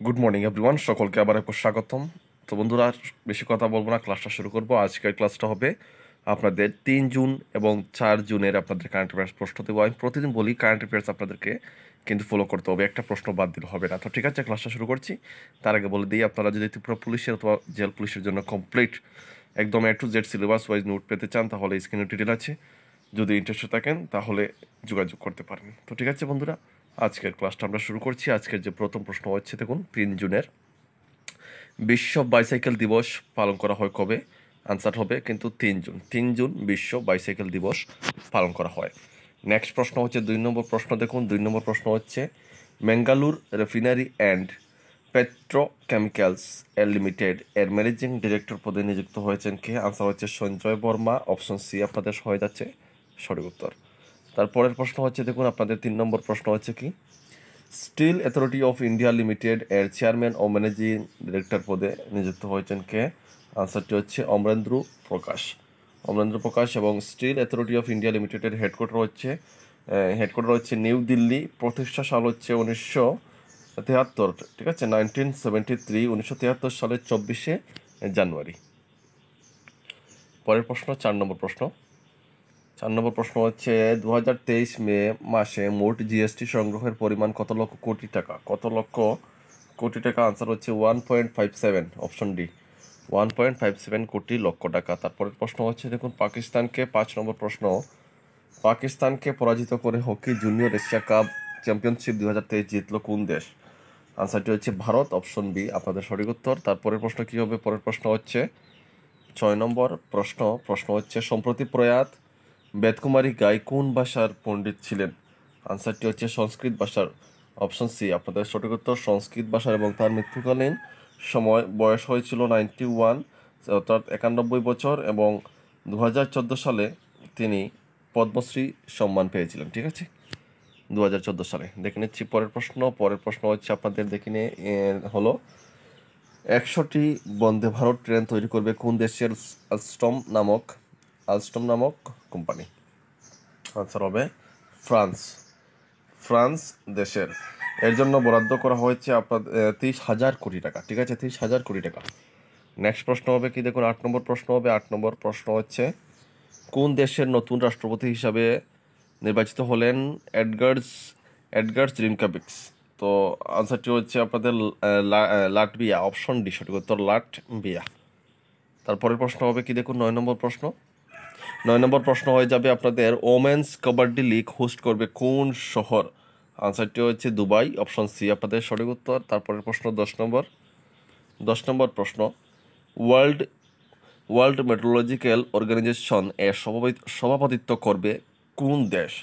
Good morning everyone, সকলকে আবার একবার স্বাগতম। তো বন্ধুরা, বেশি কথা বলবো না, ক্লাসটা শুরু করব। আজকের ক্লাসটা হবে আপনাদের 3 জুন এবং 4 জুনের আপনাদের কারেন্ট অ্যাফেয়ার্স প্রশ্ন দেবো। আমি প্রতিদিন বলি কারেন্ট অ্যাফেয়ার্স আপনাদেরকে কিন্তু ফলো করতে হবে, একটা প্রশ্ন বাদ দিলে হবে না। তো ঠিক আছে, ক্লাসটা শুরু করছি। তার আগে বলে দিই, আপনারা যদি ত্রিপুরা পুলিশের অথবা জেল পুলিশের জন্য কমপ্লিট একদম A to Z syllabus wise note পেতে চান, তাহলে স্ক্রিনে ডিটেল আছে। যদি ইন্টারেস্টেড থাকেন তাহলে যোগাযোগ করতে পারেন। তো ঠিক আছে বন্ধুরা, আজকের ক্লাসটা আমরা শুরু করছি। আজকের যে প্রথম প্রশ্ন হচ্ছে, দেখুন, 3 জুনের বিশ্ব বাইসাইকেল দিবস পালন করা হয় কবে? আনসার হবে কিন্তু 3 জুন। 3 জুন বিশ্ব বাইসাইকেল দিবস পালন করা হয়। নেক্সট প্রশ্ন হচ্ছে 2 নম্বর প্রশ্ন। দেখুন, 2 নম্বর প্রশ্ন হচ্ছে, বেঙ্গালুর রিফাইনারি অ্যান্ড পেট্রোকেমিক্যালস এর লিমিটেড এর ম্যানেজিং ডিরেক্টর পদে নিযুক্ত হয়েছেন কে? আনসার হচ্ছে সঞ্জয় বর্মা। অপশন সি আপনাদের হয়ে যাচ্ছে সঠিক উত্তর। তারপরের প্রশ্ন হচ্ছে, দেখুন, আপনাদের 3 নম্বর প্রশ্ন হচ্ছে কি, steel authority of India limited এর চেয়ারম্যান ও ম্যানেজিং ডিরেক্টর পদে নিযুক্ত হয়েছেন কে? আনসারটি হচ্ছে অমরেন্দ্র প্রকাশ। অমরেন্দ্র প্রকাশ। এবং স্টিল অথরিটি অফ ইন্ডিয়া লিমিটেডের হেডকোয়ার্টার হচ্ছে নিউ দিল্লি। প্রতিষ্ঠা সাল হচ্ছে 1973। ঠিক আছে, 1973, 1973 সালের 24শে জানুয়ারি। পরের প্রশ্ন, 4 নম্বর প্রশ্ন। 4 নম্বর প্রশ্ন হচ্ছে, 2023 মে মাসে মোট জিএসটি সংগ্রহের পরিমাণ কত লক্ষ কোটি টাকা? কত লক্ষ কোটি টাকা? আনসার হচ্ছে 1.57, অপশন ডি, 1.57 কোটি লক্ষ টাকা। তারপরের প্রশ্ন হচ্ছে, দেখুন, পাকিস্তানকে 5 নম্বর প্রশ্ন, পাকিস্তানকে পরাজিত করে hockey junior Asia cup championship 2023 জিতলো কোন দেশ? আনসারটি হচ্ছে ভারত। অপশন বি আপনাদের সঠিক উত্তর। তারপরের প্রশ্ন কী হবে? পরের প্রশ্ন হচ্ছে 6 নম্বর প্রশ্ন। প্রশ্ন হচ্ছে, সম্প্রতি প্রয়াত বেদকুমারী গাই কোন ভাষার পণ্ডিত ছিলেন? আনসারটি হচ্ছে সংস্কৃত ভাষার। অপশন সি আপনাদের সঠিক উত্তর, সংস্কৃত ভাষার। এবং তার মৃত্যুকালীন সময় বয়স হয়েছিল 91, অর্থাৎ 91 বছর। এবং 2014 সালে তিনি পদ্মশ্রী সম্মান পেয়েছিলেন। ঠিক আছে, 2014 সালে। দেখে নিচ্ছি পরের প্রশ্ন। পরের প্রশ্ন হচ্ছে আপনাদের, দেখে নিয়ে হলো, 100টি বন্দে ভারত ট্রেন তৈরি করবে কোন দেশের আলস্টম নামক কোম্পানি? আনসার হবে ফ্রান্স। ফ্রান্স দেশের। এর জন্য বরাদ্দ করা হয়েছে আপনার 30,000 কোটি টাকা। ঠিক আছে, 30,000 কোটি টাকা। নেক্সট প্রশ্ন হবে কি, দেখুন, 8 নম্বর প্রশ্ন হবে। 8 নম্বর প্রশ্ন হচ্ছে, কোন দেশের নতুন রাষ্ট্রপতি হিসাবে নির্বাচিত হলেন এডগার্স রিনকাবিক্স? তো আনসারটি হচ্ছে আপনাদের লাটভিয়া। অপশন ডি সঠিক উত্তর, লাটভিয়া। তারপরের প্রশ্ন হবে কি, দেখুন, 9 নম্বর প্রশ্ন। 9 নম্বর প্রশ্ন হয়ে যাবে আপনাদের, ওমেন্স কাবাডি লিগ হোস্ট করবে কোন শহর? আনসারটি হচ্ছে দুবাই। অপশন সি আপনাদের সঠিক উত্তর। তারপরের প্রশ্ন 10 নম্বর। 10 নম্বর প্রশ্ন, ওয়ার্ল্ড ওয়ার্ল্ড মেট্রোলজিক্যাল অর্গানাইজেশন এর সভাপতিত্ব করবে কোন দেশ?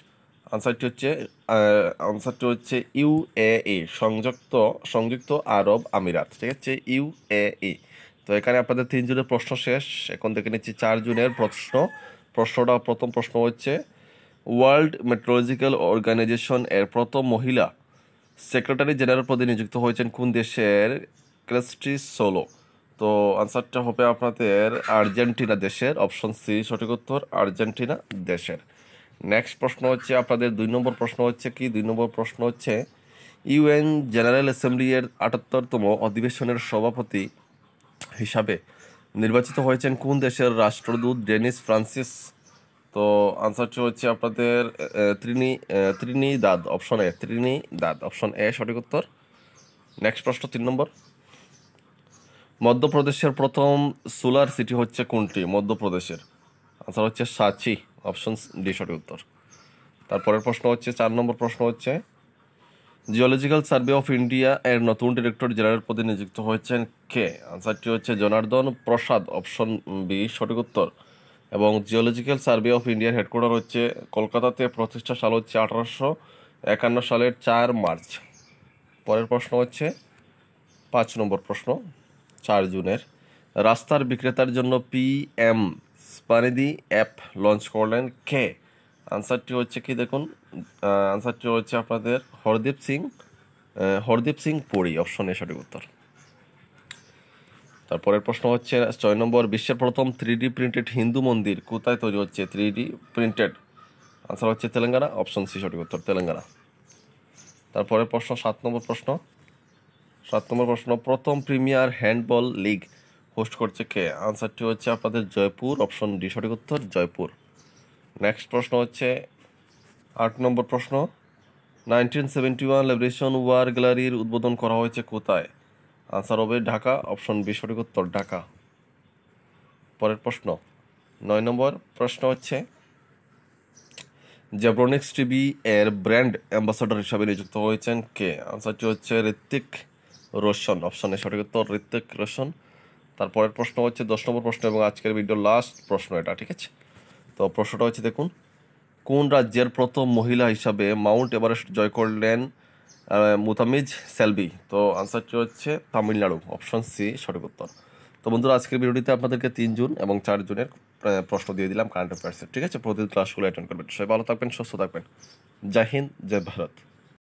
আনসারটি হচ্ছে ইউএই, সংযুক্ত আরব আমিরাত। ঠিক আছে, ইউএই। তো এখানে আপনাদের 3 জুনের প্রশ্ন শেষ। এখন দেখে নিচ্ছি 4 জুনের প্রশ্ন। প্রথম প্রশ্ন হচ্ছে, ওয়ার্ল্ড মেট্রোলজিক্যাল অর্গানাইজেশন এর প্রথম মহিলা সেক্রেটারি জেনারেল পদে নিযুক্ত হয়েছেন কোন দেশের? Christy Solo. তো আনসারটা হবে আপনাদের আর্জেন্টিনা দেশের। অপশন সি সঠিক উত্তর, আর্জেন্টিনা দেশের। নেক্সট প্রশ্ন হচ্ছে আপনাদের 2 নম্বর প্রশ্ন হচ্ছে কি, 2 নম্বর প্রশ্ন হচ্ছে, ইউএন জেনারেল অ্যাসেম্বলি এর 78তম অধিবেশনের সভাপতি হিসাবে নির্বাচিত হয়েছেন কোন দেশের রাষ্ট্রদূত ডেনিস ফ্রান্সিস? তো আনসারটি হচ্ছে আপনাদের Trinidad. Option A, Trinidad. Option A সঠিক উত্তর। নেক্সট প্রশ্ন 3 নম্বর। মধ্যপ্রদেশের প্রথম সোলার সিটি হচ্ছে কোনটি? মধ্যপ্রদেশের আনসার হচ্ছে সাচি। অপশন ডি সঠিক উত্তর। তারপরের প্রশ্ন হচ্ছে 4 নম্বর প্রশ্ন হচ্ছে, জিওলজিক্যাল সার্ভে অফ ইন্ডিয়া এর নতুন ডিরেক্টর জেনারেল পদে নিযুক্ত হয়েছেন কে? আনসারটি হচ্ছে জনার্দন প্রসাদ। অপশন বি সঠিক উত্তর। এবং জিওলজিক্যাল সার্ভে অফ ইন্ডিয়ার হেডকোয়ার্টার হচ্ছে কলকাতাতে। প্রতিষ্ঠা সাল হচ্ছে 1851 সালের 4 মার্চ। পরের প্রশ্ন হচ্ছে 5 নম্বর প্রশ্ন, 4 জুনের রাস্তার বিক্রেতার জন্য PM স্বনিধি অ্যাপ লঞ্চ করলেন কে? আনসারটি হচ্ছে কি, দেখুন, আনসারটি হচ্ছে আপনাদের হরদীপ সিং পুরী। অপশন এ সঠিক উত্তর। তারপরের প্রশ্ন হচ্ছে 6 নম্বর, বিশ্বের প্রথম 3D প্রিন্টেড হিন্দু মন্দির কোথায় তৈরি হচ্ছে? 3D printed. আনসার হচ্ছে তেলেঙ্গানা। অপশন সি সঠিক উত্তর, তেলেঙ্গানা। তারপরের প্রশ্ন 7 নম্বর প্রশ্ন। 7 নম্বর প্রশ্ন, প্রথম প্রিমিয়ার হ্যান্ডবল লিগ হোস্ট করছে কে? আনসারটি হচ্ছে আপনাদের জয়পুর, অপশন ডি সঠিক উত্তর জয়পুর। নেক্সট প্রশ্ন হচ্ছে 8 নম্বর প্রশ্ন, 1971 লিবারেশন ওয়ার গ্যালারির উদ্বোধন করা হয়েছে কোথায়? আনসার হবে ঢাকা, অপশন বি সঠিক উত্তর ঢাকা। পরের প্রশ্ন 9 নম্বর প্রশ্ন হচ্ছে জেব্রনিক্স টিভি এর ব্র্যান্ড অ্যাম্বাসাডর হিসাবে নিযুক্ত হয়েছেন কে? আনসারটি হচ্ছে ঋত্বিক রোশন, অপশন এ সঠিক উত্তর ঋত্বিক রোশন। তারপরের প্রশ্ন হচ্ছে 10 নম্বর প্রশ্ন এবং আজকের ভিডিওর লাস্ট প্রশ্ন এটা, ঠিক আছে? তো প্রশ্নটা হচ্ছে দেখুন, কোন রাজ্যের প্রথম মহিলা হিসাবে মাউন্ট এভারেস্ট জয় করলেন মুতামিজ সেলবি? তো আনসারটি হচ্ছে তামিলনাড়ু, অপশন সি সঠিক উত্তর। তো বন্ধুরা, আজকের ভিডিওটিতে আপনাদেরকে 3 জুন এবং 4 জুনের প্রশ্ন দিয়ে দিলাম কারেন্ট অ্যাফেয়ার্সের, ঠিক আছে? প্রতিদিন ক্লাসগুলো অ্যাটেন্ড করবেন। সবাই ভালো থাকবেন, সুস্থ থাকবেন। জয় হিন্দ, জয় ভারত।